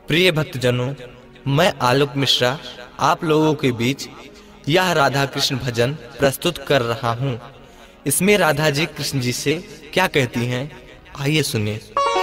प्रिय भक्तजनों, मैं आलोक मिश्रा आप लोगों के बीच यह राधा कृष्ण भजन प्रस्तुत कर रहा हूँ। इसमें राधा जी कृष्ण जी से क्या कहती हैं, आइए सुनिए।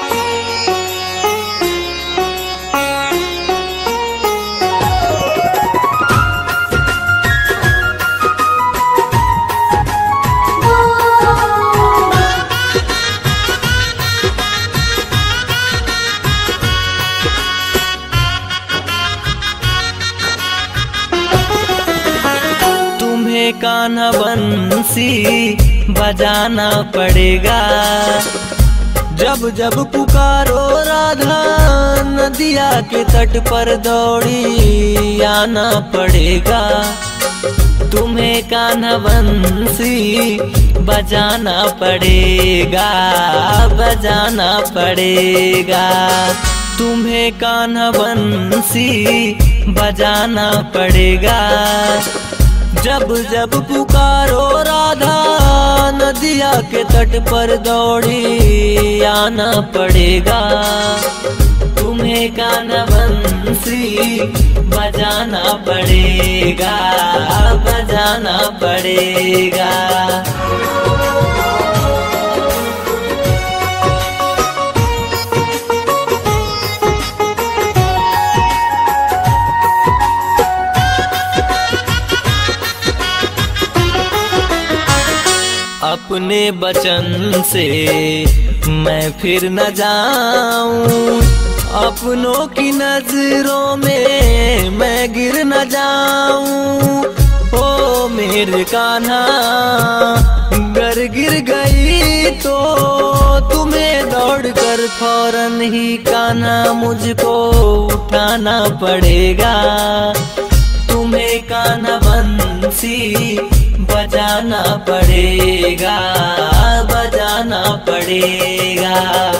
कान्हा बंसी बजाना पड़ेगा, जब जब पुकारो राधा नदिया के तट पर दौड़ी आना पड़ेगा। तुम्हें कान्हा बंसी बजाना पड़ेगा, बजाना पड़ेगा। तुम्हें कान्हा बंसी बजाना पड़ेगा, जब जब पुकारो राधा नदिया के तट पर दौड़ी आना पड़ेगा। तुम्हें कान्हा बंसी बजाना पड़ेगा, बजाना पड़ेगा। अपने बचन से मैं फिर न जाऊं, अपनों की नजरों में मैं गिर न जाऊं। ओ मेरे कान्हा, गर गिर गई तो तुम्हें दौड़कर फौरन ही कान्हा मुझको उठाना पड़ेगा। तुम्हें कान्हा बंसी बजाना पड़ेगा, बजाना पड़ेगा।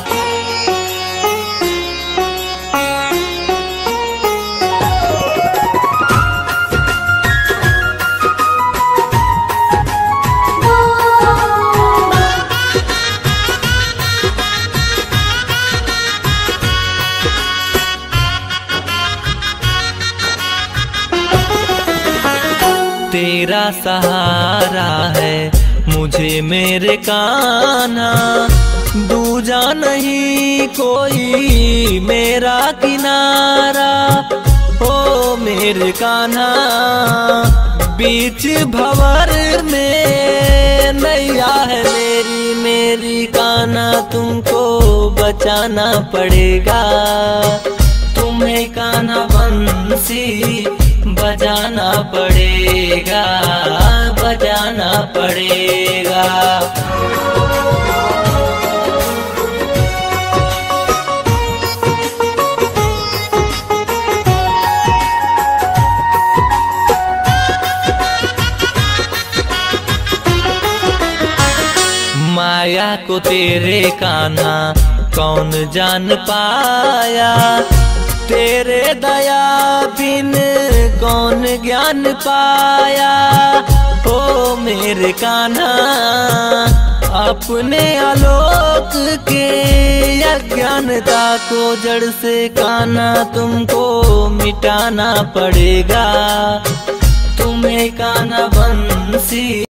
तेरा सहारा है मुझे मेरे कान्हा, दूजा नहीं कोई मेरा किनारा। ओ मेरे कान्हा, बीच भंवर में नैया है मेरी, मेरी कान्हा तुमको बचाना पड़ेगा। तुम्हें कान्हा बंसी बजाना पड़ेगा, बजाना पड़ेगा। माया को तेरे कान्हा कौन जान पाया, तेरे दया बिन कौन ज्ञान पाया। ओ मेरे कान्हा, अपने आलोक के अज्ञानता को जड़ से कान्हा तुमको मिटाना पड़ेगा। तुम्हें कान्हा बंसी